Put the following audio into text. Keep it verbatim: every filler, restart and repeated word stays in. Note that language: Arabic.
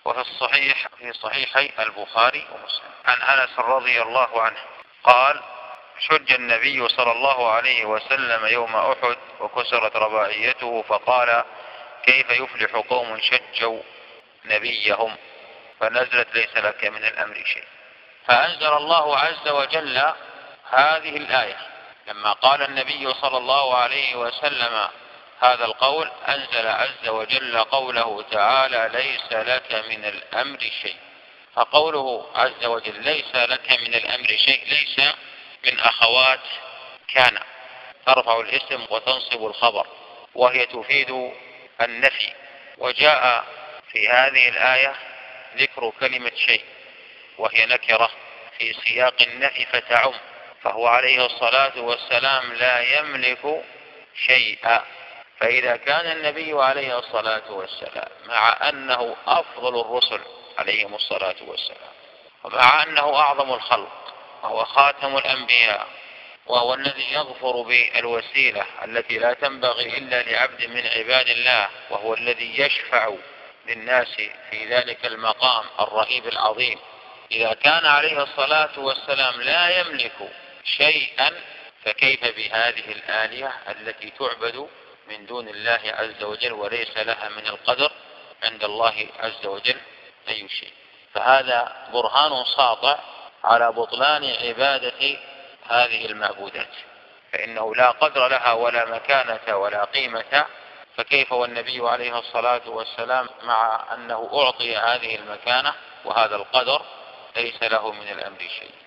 وفي الصحيح في صحيحي البخاري ومسلم عن أنس رضي الله عنه قال: شج النبي صلى الله عليه وسلم يوم أحد وكسرت رباعيته، فقال: كيف يفلح قوم شجوا نبيهم؟ فنزلت: ليس لك من الأمر شيء. فأنزل الله عز وجل هذه الآية لما قال النبي صلى الله عليه وسلم هذا القول، أنزل عز وجل قوله تعالى: ليس لك من الأمر شيء. فقوله عز وجل ليس لك من الأمر شيء ليس من أخوات كان ترفع الاسم وتنصب الخبر، وهي تفيد النفي. وجاء في هذه الآية ذكر كلمة شيء وهي نكرة في سياق النفي فتعم، فهو عليه الصلاة والسلام لا يملك شيئا. فإذا كان النبي عليه الصلاة والسلام مع أنه أفضل الرسل عليهم الصلاة والسلام، ومع أنه أعظم الخلق وهو خاتم الأنبياء، وهو الذي يظفر بالوسيلة التي لا تنبغي إلا لعبد من عباد الله، وهو الذي يشفع للناس في ذلك المقام الرهيب العظيم، إذا كان عليه الصلاة والسلام لا يملك شيئا، فكيف بهذه الآلهة التي تعبد من دون الله عز وجل وليس لها من القدر عند الله عز وجل أي شيء؟ فهذا برهان ساطع على بطلان عبادة هذه المعبودات، فإنه لا قدر لها ولا مكانة ولا قيمة، فكيف والنبي عليه الصلاة والسلام مع أنه أعطي هذه المكانة وهذا القدر ليس له من الأمر شيء؟